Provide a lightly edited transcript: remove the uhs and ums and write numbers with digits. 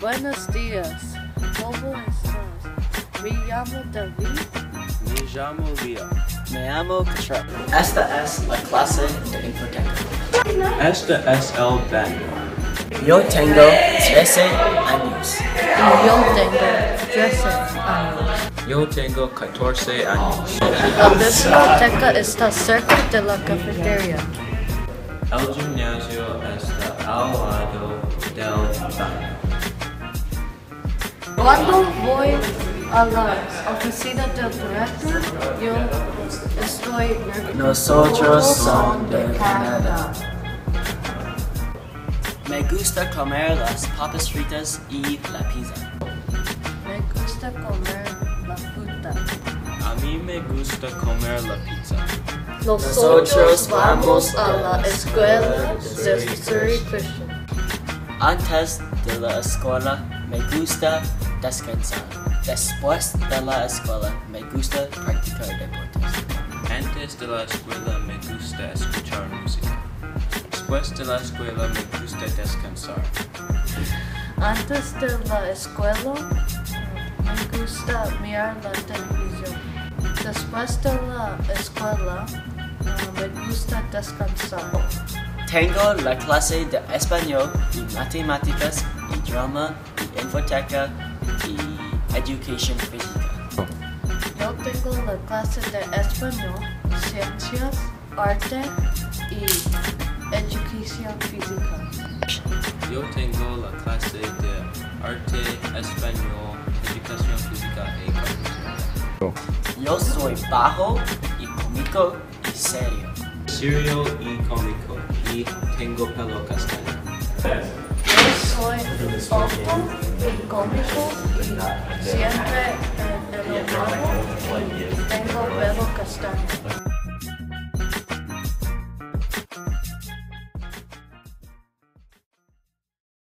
Buenos días. ¿Cómo estás? Me llamo David. Me llamo Leo. Me llamo Katrell. Esta es la clase de infoteca. Esta es el baño. Yo tengo 13 años. Yo tengo 13 años. Yo tengo 14 años. La biblioteca está cerca de la cafetería. El gimnasio está al lado del baño. Cuando voy a la oficina del director, yo estoy nervioso. Nosotros somos de Canadá. Me gusta comer las papas fritas y la pizza. Me gusta comer la fruta. A mí me gusta comer la pizza. Nosotros vamos a la escuela de Surrey Christian. Antes de la escuela me gusta descansar. Después de la escuela me gusta practicar deportes. Antes de la escuela me gusta escuchar música. Después de la escuela me gusta descansar. Antes de la escuela me gusta mirar la televisión. Después de la escuela me gusta descansar. Tengo la clase de español y matemáticas y drama y infoteca y education física. Yo tengo la clase de español, ciencias, arte y educación física. Yo tengo la clase de arte, español, educación física y computación. Yo soy bajo y cómico y serio. Serio y cómico y tengo pelo castaño. Yo soy tonto y cómico y siempre